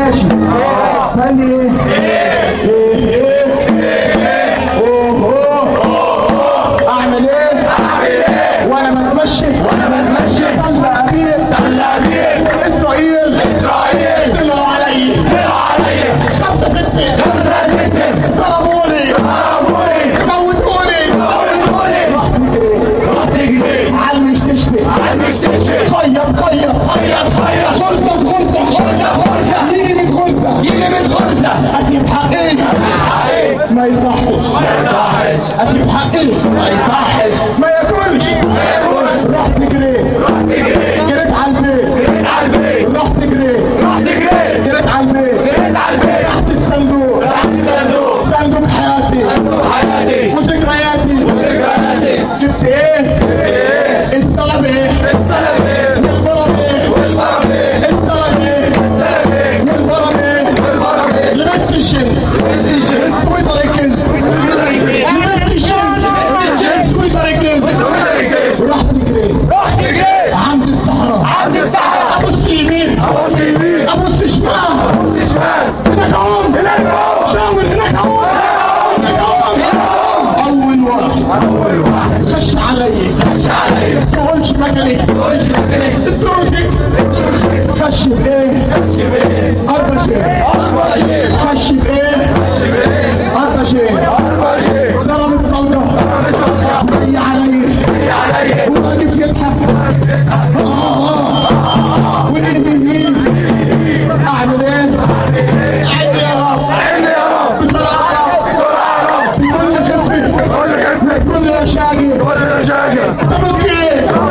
ماشي. ثاني ايه اوه اعمل ايه وانا بتمشي طلع امير اسرائيل طلعوا علي 5 6 ضربوني موتوني رحت اجري علمش تشفي خير غرزة يجي من غرزة اجيب حقي ما يصحش اجيب حقي ما يصحش ما ياكلش رحت جريت على البيت رحت جريت على البيت تحت الصندوق صندوق حياتي وذكرياتي جبت ايه الطلب ايه والغرض ايه الطلب ايه والغرض ايه لبست الشمس سويتر الكنز سويتر الكنز ورحت جريت عند الصحراء ابص يمين ابص شمال هناك عم شاور هناك عم اول واحد خش علي تقولش مكاني الدروسي خش بايه 4 شيء خش بايه 4 شيء ضرب الطلقه جاي علي وواقف يضحك وايدي اعمل ايه عيني يا رب بسرعه بكل خفه بكل رشاقه تبكي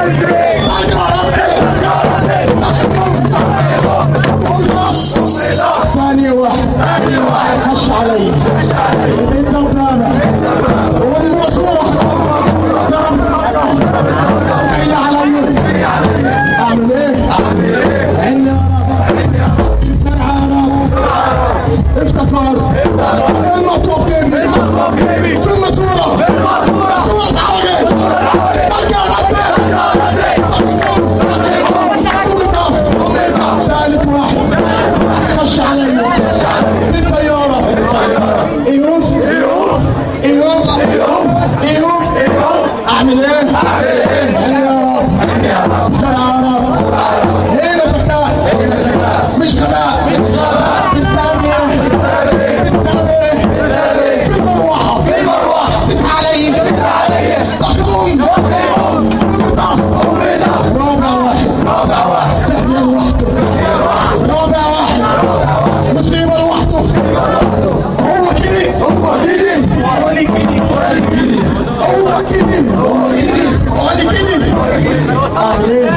ثاني واحد خش علي انت قدامه والماسوره ضرب جاي علي اعمل ايه عيني يا رب افتكرت المطلوب جيبي في الماسوره تعالى ثالث واحد خش علي بالطيارة ايوه اعمل ايه يا رب بسرعة هنا ذكاء مش غباء بالثانية في المروحة علي تخدم رابع واحد تهدير وحده رابع واحد مصيبة لوحده هو كده هو كده